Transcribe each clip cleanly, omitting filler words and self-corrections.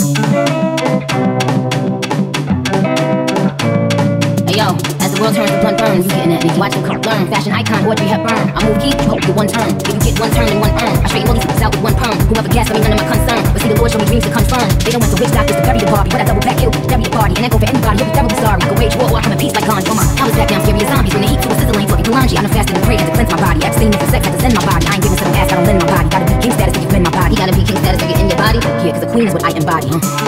Yo, as the world turns, the blunt burns. You getting at Nicki, watch the cook learn. Fashion icon, Audrey Hepburn. I move key, you hope you get one turn. If you get one turn and one earn, I straighten all these hoops out with one perm. Whoever guessed, I mean none of my concern. But see, the Lord show me dreams to confirm. They don't want the witch doctors to bury the Barbie, but I double back, kill, bury a party, and echo for anybody. You'll be terribly sorry. I can wage war or I come in peace like Gandhi. I was back down scary as zombies when the heat to a sizzle ain't fucking Kalonji. I know fasting and pray had to cleanse my body. Abstaining for sex had to send my body. I ain't giving so don't ask, I don't lend my body. Gotta be king status if you win my body. You gotta be king status if you're in your body. Yeah, cause the queen is what I embody.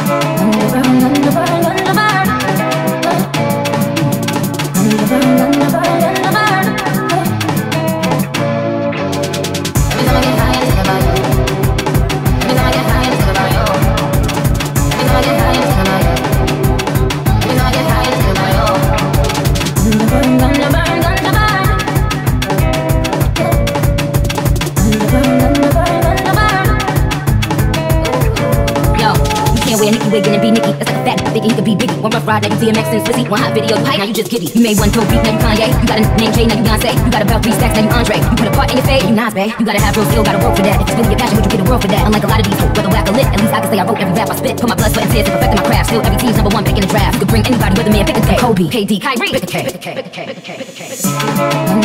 Wear Nicki wiggin' and be Nicki. That's like a fat thinking he could be Biggie. One rough ride, now you DMX and Swissy. One hot video, pipe, now you just giddy. You made one dope beat, now you Kanye. You got a name Jay, now you Beyonce. You got about 3 stacks, now you Andre. You put a part in your fade, you Nas, babe. You gotta have real skill, gotta work for that. If it's really your passion, would you get a world for that? Unlike a lot of these, whether whack or lit, at least I can say I wrote every rap I spit. Put my blood, sweat, and tears to perfect my craft. Still every team's #1 pick in the draft. You could bring anybody, whether man, pick a K. Kobe, KD, Kyrie, pick a K.